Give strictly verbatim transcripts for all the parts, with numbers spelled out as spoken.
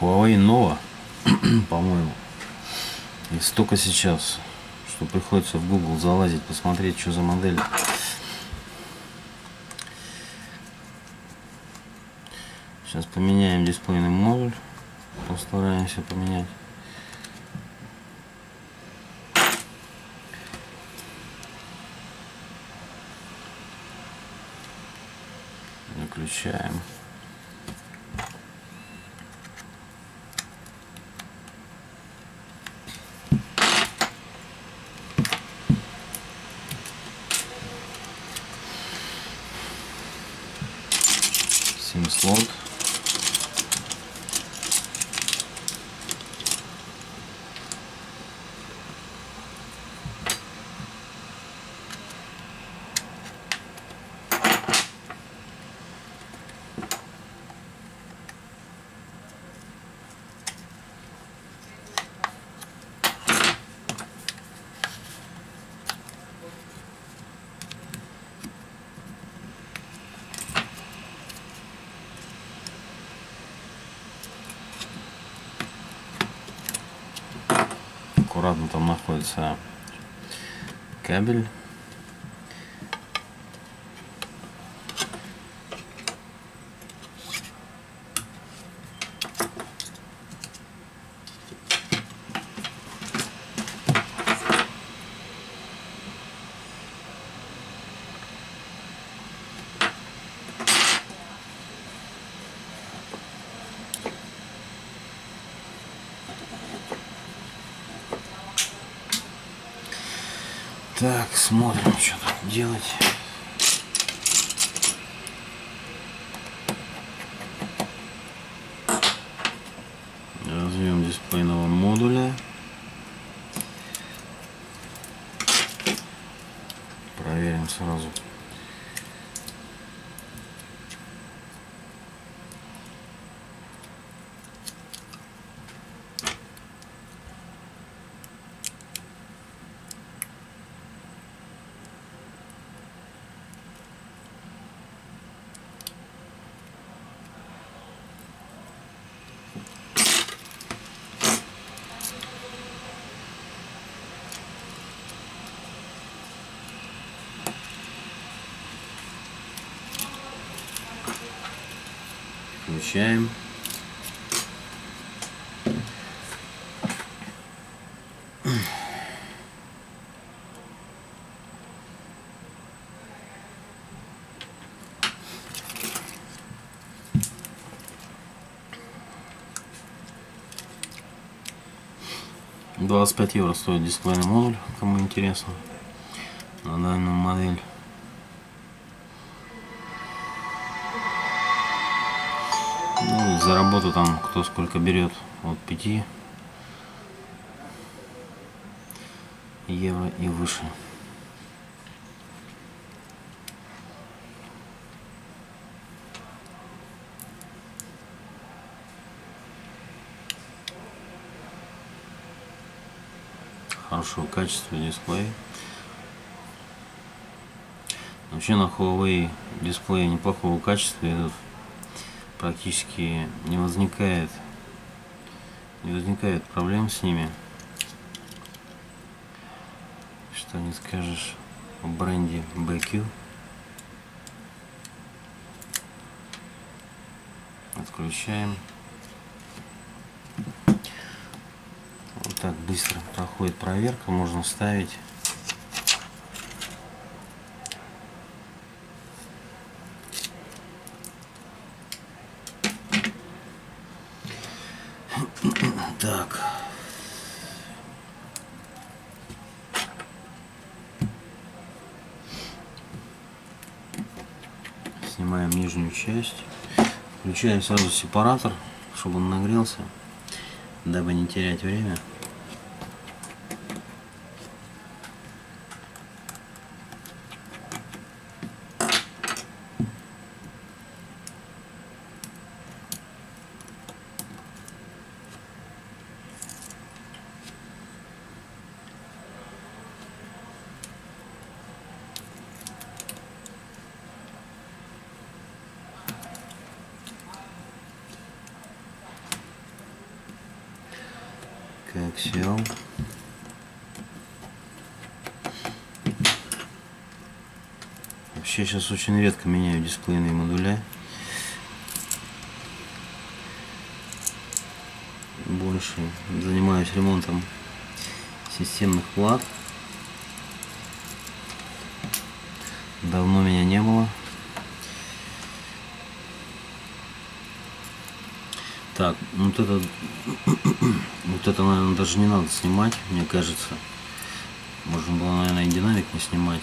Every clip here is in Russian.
Huawei Nova, по-моему. И столько сейчас, что приходится в Google залазить, посмотреть, что за модель. Сейчас поменяем дисплейный модуль. Постараемся поменять. Выключаем. Сим-слот. Аккуратно там находится кабель. Так, смотрим, что тут делать. Разъем дисплейного модуля. Проверим сразу. Включаем. двадцать пять евро стоит дисплейный модуль, кому интересно, на данную модель. Ну, за работу там кто сколько берет, от пяти евро и выше. Хорошего качества дисплей. Вообще на Huawei дисплеи неплохого качества идут. Практически не возникает не возникает проблем с ними. Что не скажешь о бренде би кью. Отключаем. Вот так быстро проходит проверка, можно ставить. Так. Снимаем нижнюю часть. Включаем сразу сепаратор, чтобы он нагрелся, дабы не терять время. Коаксиал. Вообще сейчас очень редко меняю дисплейные модуля. Больше занимаюсь ремонтом системных плат. Давно меня не было. Так, вот это, вот это, наверное, даже не надо снимать, мне кажется. Можно было, наверное, и динамик не снимать.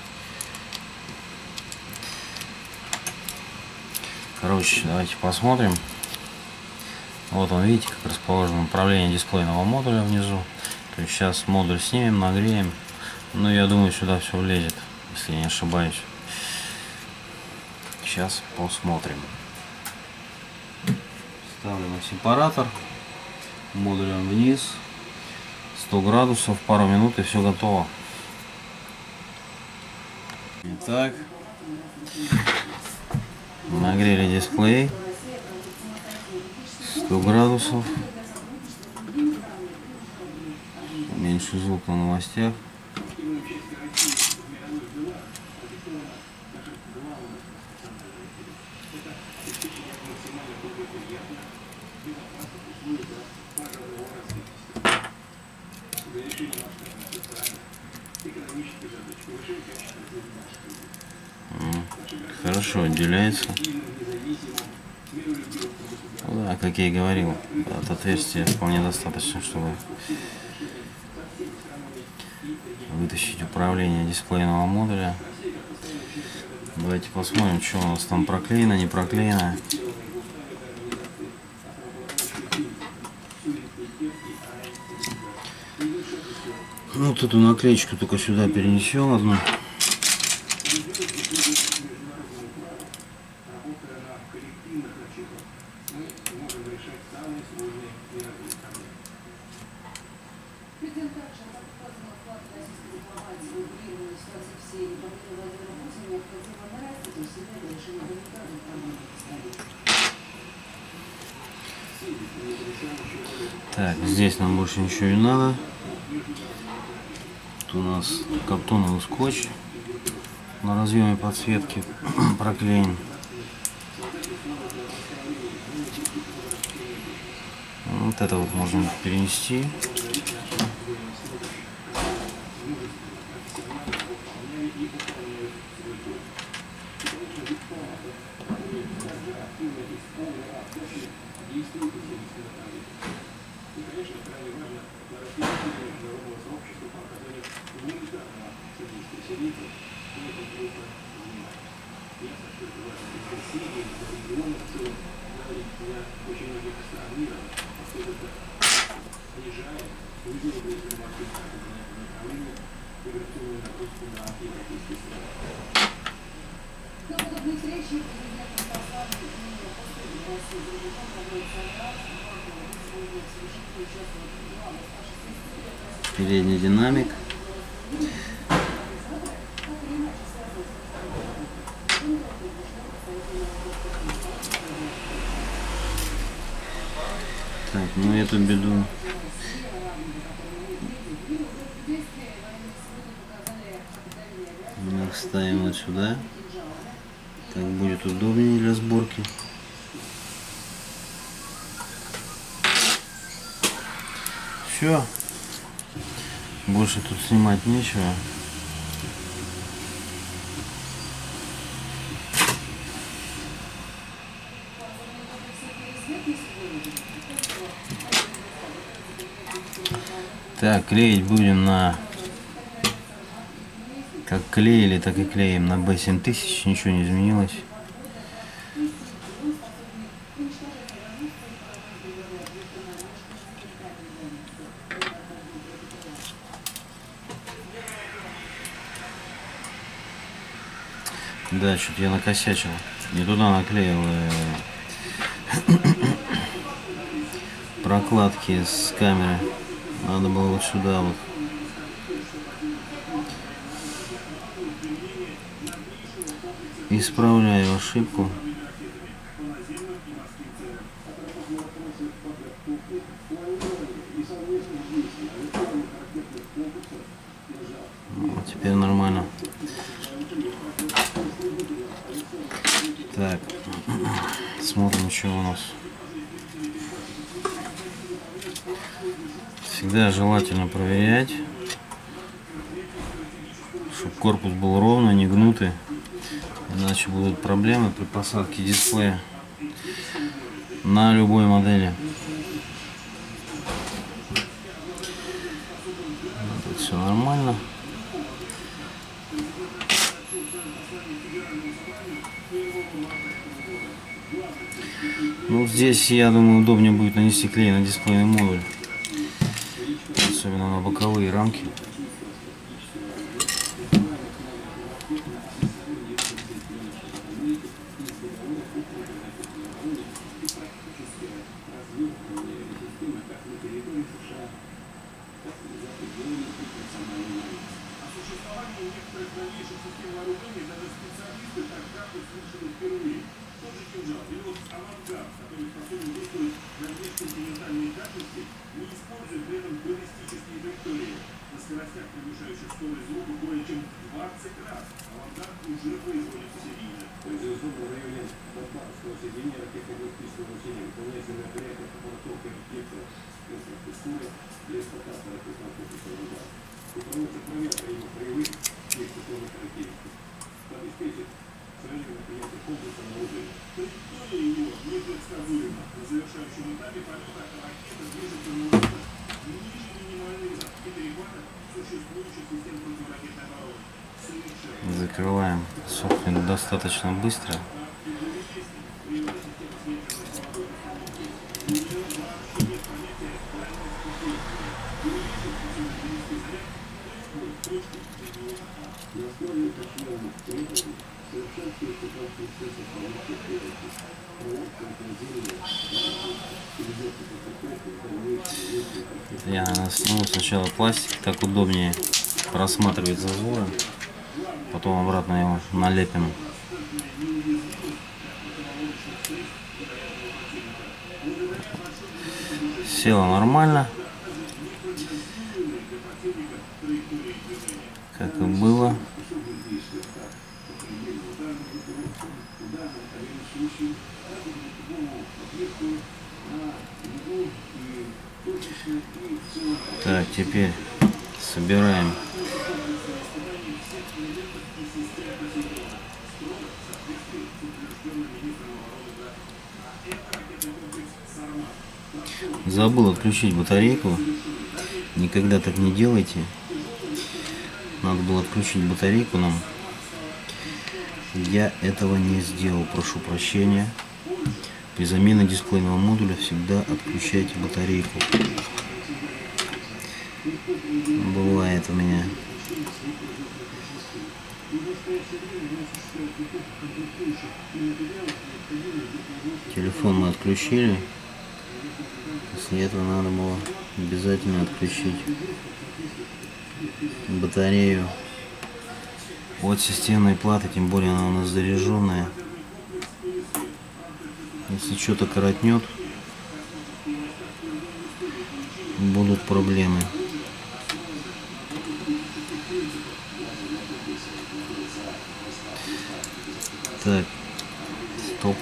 Короче, давайте посмотрим. Вот он, видите, как расположено управление дисплейного модуля внизу. То есть сейчас модуль снимем, нагреем. Ну, я думаю, сюда все влезет, если я не ошибаюсь. Сейчас посмотрим. Ставлю на сепаратор, модулем вниз, сто градусов, пару минут и все готово. Итак, нагрели дисплей, сто градусов, меньше звук на новостях. Хорошо отделяется. Да, как я и говорил, от отверстия вполне достаточно, чтобы вытащить управление дисплейного модуля. Давайте посмотрим, что у нас там проклеено, не проклеено. Вот эту наклеечку только сюда перенесем одну. Так, здесь нам больше ничего не надо. Тут у нас картоновый скотч на разъеме подсветки проклеен. Вот это вот можно перенести. Передний динамик. Так, ну эту беду мы ставим вот сюда. Так будет удобнее для сборки. Все. Больше тут снимать нечего. Так, клеить будем на... Как клеили, так и клеим на бэ семь тысяч, ничего не изменилось. Да, что-то я накосячил. Не туда наклеил прокладки с камеры. Надо было вот сюда вот. Исправляю ошибку. теперь нормально. Так, смотрим, что у нас. Всегда желательно проверять, чтобы корпус был ровно, не гнутый, иначе будут проблемы при посадке дисплея на любой модели. Тут все нормально. Ну, здесь, я думаю, удобнее будет нанести клей на дисплейный модуль, особенно на боковые рамки. Закрываем, сохнет достаточно быстро. Я сниму сначала пластик, так удобнее просматривать зазоры, потом обратно его налепим. Село нормально, как и было. Так, теперь собираем забыл отключить батарейку. Никогда так не делайте. Надо было отключить батарейку нам. Я этого не сделал, прошу прощения. При замене дисплейного модуля всегда отключайте батарейку. Бывает у меня. Телефон мы отключили. После этого надо было обязательно отключить батарею от системной платы, тем более она у нас заряженная. Если что-то коротнет, будут проблемы. Так, стоп.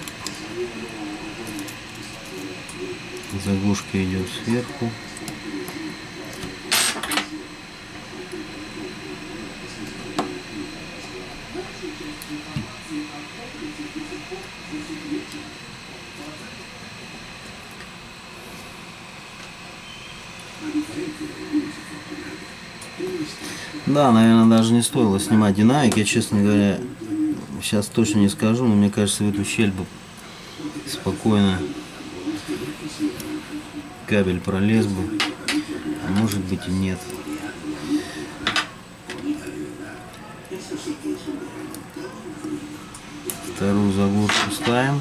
Заглушка идет сверху. Да, наверное, даже не стоило снимать динамик. Я, честно говоря, сейчас точно не скажу, но мне кажется, в эту щель бы спокойно кабель пролез бы, а может быть и нет. Вторую заглушку ставим.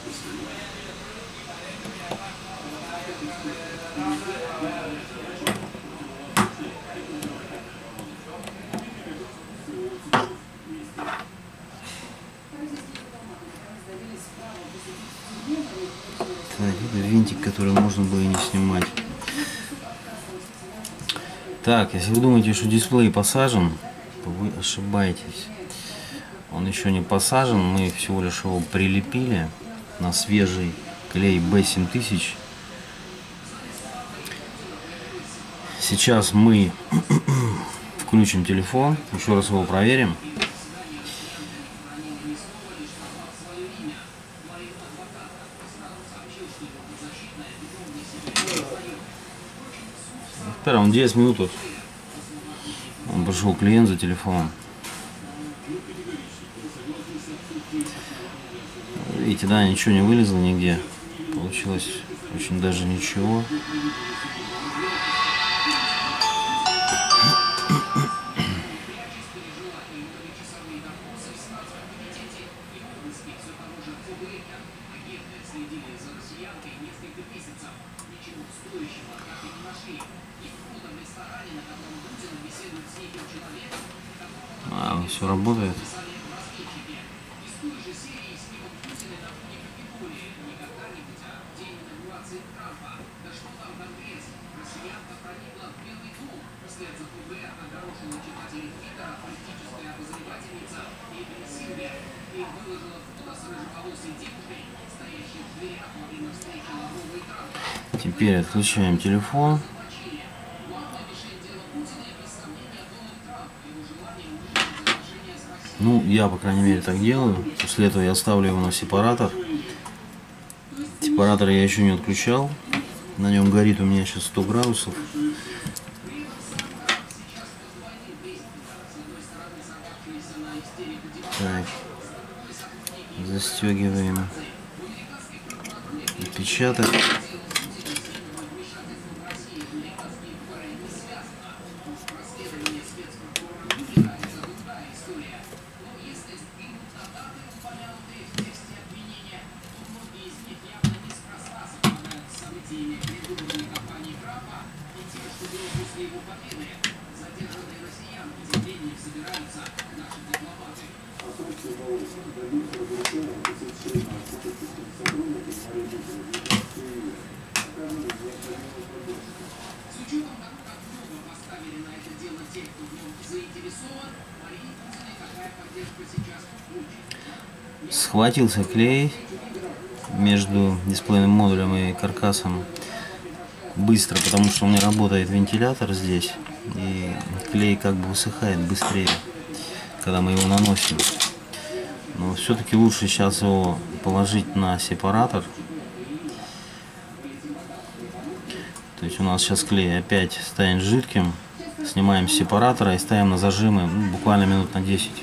Это винтик, который можно было и не снимать. Так, если вы думаете, что дисплей посажен, вы ошибаетесь. Он еще не посажен, мы всего лишь его прилепили на свежий клей бэ семь тысяч. Сейчас мы включим телефон, еще раз его проверим. Он десять минут. Он пришел клиент за телефоном. Видите, да, ничего не вылезло нигде. Получилось очень даже ничего. А, все работает. Теперь отключаем телефон. Ну, я, по крайней мере, так делаю. После этого я ставлю его на сепаратор. Сепаратор я еще не отключал. На нем горит у меня сейчас сто градусов. Так. Застегиваем отпечаток. Схватился клей между дисплейным модулем и каркасом быстро, потому что у меня работает вентилятор здесь, и клей как бы высыхает быстрее, когда мы его наносим. Но все-таки лучше сейчас его положить на сепаратор. То есть у нас сейчас клей опять станет жидким. Снимаем с сепаратора и ставим на зажимы, ну, буквально минут на десять.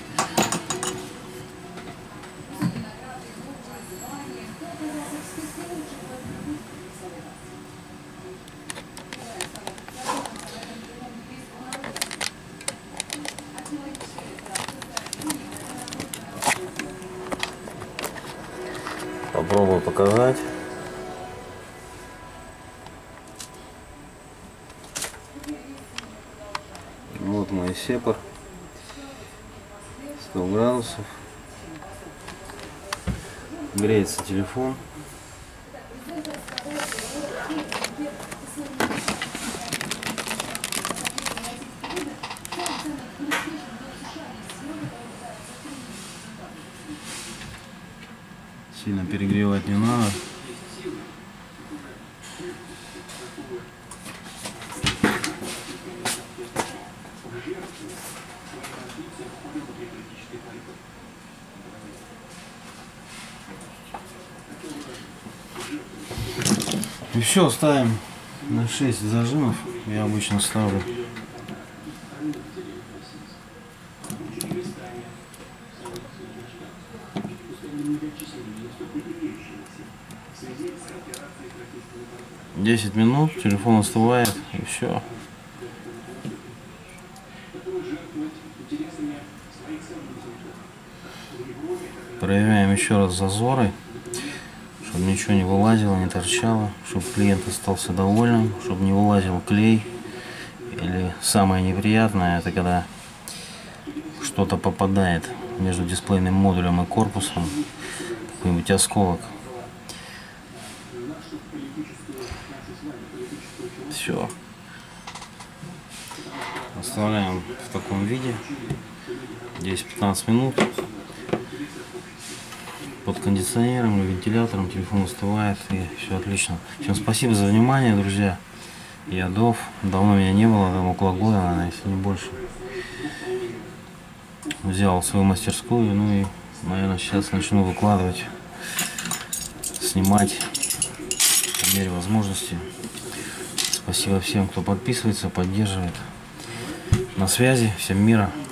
Попробую показать. Вот мой сепар. сто градусов. Греется телефон. Сильно перегревать не надо. И все, ставим на шесть зажимов. Я обычно ставлю. десять минут, телефон остывает, и все. Проверяем еще раз зазоры, чтобы ничего не вылазило, не торчало, чтобы клиент остался довольным, чтобы не вылазил клей. Или самое неприятное, это когда что-то попадает между дисплейным модулем и корпусом, какой-нибудь осколок. Все. Оставляем в таком виде десять-пятнадцать минут под кондиционером или вентилятором. Телефон остывает, и все отлично. Всем спасибо за внимание, друзья. Я Дов. Давно меня не было, там около года, наверное, если не больше. Взял свою мастерскую, ну и, наверное, сейчас начну выкладывать, снимать по мере возможности. Спасибо всем, кто подписывается, поддерживает. На связи, всем мира.